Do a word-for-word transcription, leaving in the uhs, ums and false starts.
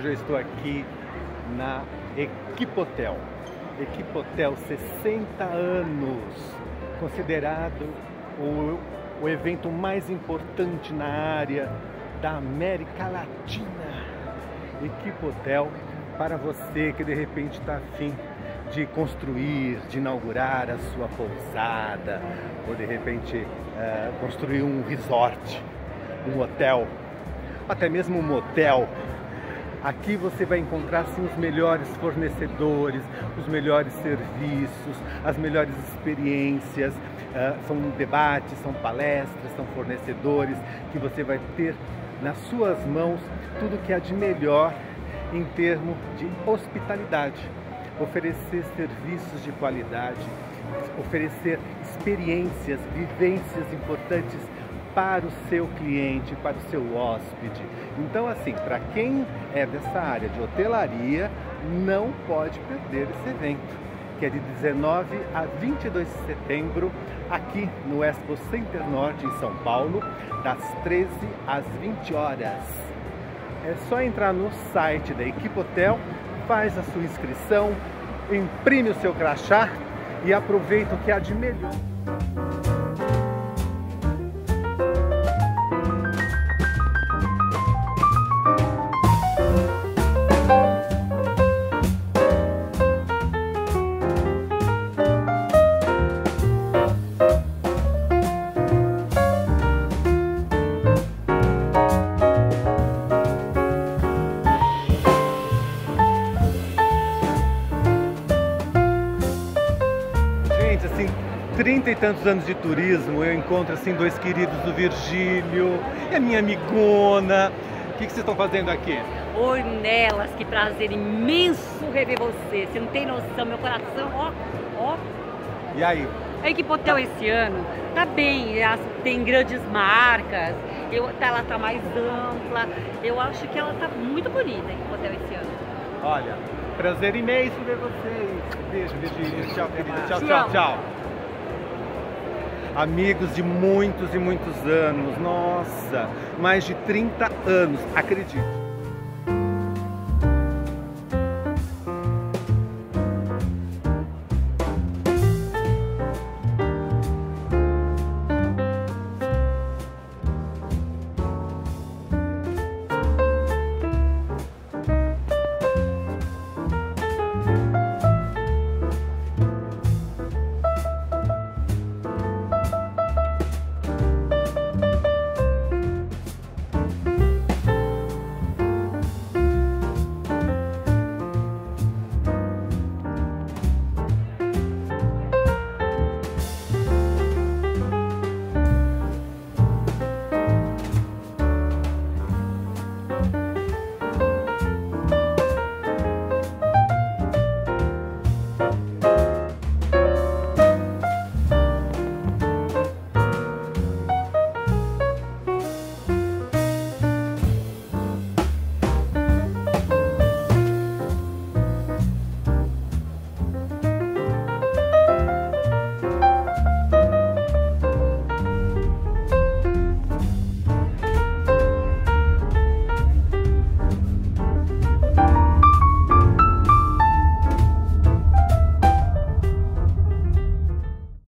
Hoje eu estou aqui na Equipotel. Equipotel, sessenta anos, considerado o, o evento mais importante na área da América Latina. Equipotel, para você que de repente está afim de construir, de inaugurar a sua pousada, ou de repente uh, construir um resort, um hotel, até mesmo um motel. Aqui você vai encontrar sim, os melhores fornecedores, os melhores serviços, as melhores experiências, uh, são debates, são palestras, são fornecedores que você vai ter nas suas mãos tudo que há de melhor em termos de hospitalidade. Oferecer serviços de qualidade, oferecer experiências, vivências importantes para o seu cliente, para o seu hóspede. Então, assim, para quem é dessa área de hotelaria, não pode perder esse evento, que é de dezenove a vinte e dois de setembro, aqui no Expo Center Norte, em São Paulo, das treze às vinte horas. É só entrar no site da Equipotel, faz a sua inscrição, imprime o seu crachá e aproveita o que há de melhor. Assim, trinta e tantos anos de turismo, eu encontro assim dois queridos, do Virgílio e a minha amigona. O que, que vocês estão fazendo aqui? Oi, Nelas, que prazer imenso rever você. Você não tem noção, meu coração, ó, ó. E aí? A Equipotel esse ano tá bem, tem grandes marcas, eu, ela tá mais ampla. Eu acho que ela tá muito bonita, a Equipotel esse ano. Olha, prazer imenso ver vocês. Beijo, Virgílio. Tchau, querida. Tchau, Te tchau, amo. tchau. Amigos de muitos e muitos anos. Nossa, mais de trinta anos, acredite.